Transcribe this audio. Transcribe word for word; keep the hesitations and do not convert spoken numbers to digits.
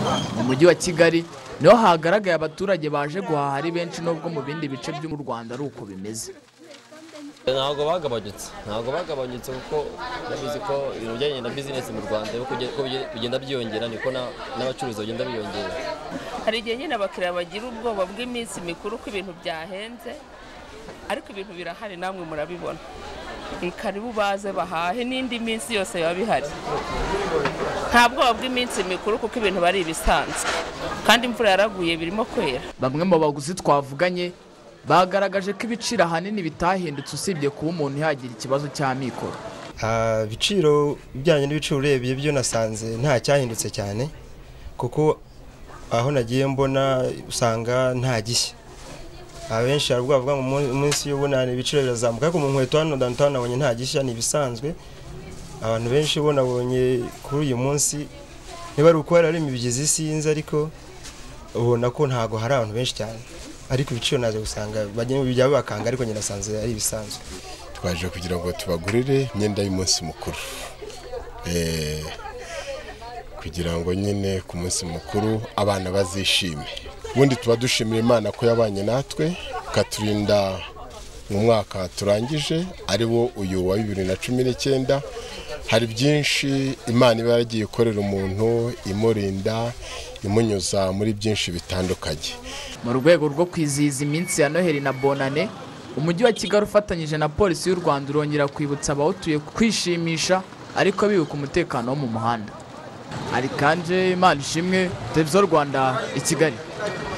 mu mujyi wa Kigali niho hagaragaye abaturage baje guhaha ari benshi nubwo mu bindi bice by'u Rwanda ari uko bimeze. Ntabwo bagabanyutse ntabwo bagabanyutse kuko nabizi ko ibintu bijyanye na business mu Rwanda ko bigenda byiyongera niko n'abacuruzi bagenda biyongera. Hari igihe nyine abakiriya bagira ubwoba bw'iminsi mikuru ko ibintu byahenze, ariko ibintu birahari namwe murabibona. Karibu baze bahahe n'indi minsi yose biba bihari. Nta bwoba bw'iminsi mikuru kuko ibintu bari ibisanzwe kandi imvura yaraguye birimo kwera. Bamwe mu baguzi twavuganye bagaragaje ko ibiciro ahanini bitahindutse usibye kuba umuntu yagira ikibazo cy'amikoro. Ibiciro bijyanye n'ibiciro urebye byo nasanze nta cyahindutse cyane kuko aho nagiye mbona usanga nta gishya. Abenshi arabwo bavuga ngo umunsi y'ubunani ibiciro birazamuka ariko mu nkweto hano downtown nabonye nta gishya ni bisanzwe. Abantu benshi bo nabonye kuri uyu munsi niba ruko ari imibigizi sinzi ariko ubona ko ntago hari abantu benshi cyane. Ariko ibiciro naje gusanga bagene bijya bakanga ariko nyina nasanze ari bisanzwe. Twaje kugira ngo tubagurire imyenda y'umunsi mukuru. Eh kugira ngo nyine ku munsi mukuru abana bazishime. Ubundi tuba dushimira Imana ko yabanye natwe katurinda mu mwaka turangije ari wo uyu wa bibiri na cumi n'icyenda. Hari byinshi Imana iba yaragiye ikorera umuntu imurinda imunyuza muri byinshi bitandukanye. Mu rwego rwo kwizihiza iminsi ya Noheli na Bonane, umujyi wa Kigali ufatanyije na polisi y'u Rwanda urongera kwibutsa abawutuye kwishimisha ariko bibuka umutekano wo mu muhanda. Ari kanje Imana ishimwe, Televiziyo Rwanda i Kigali.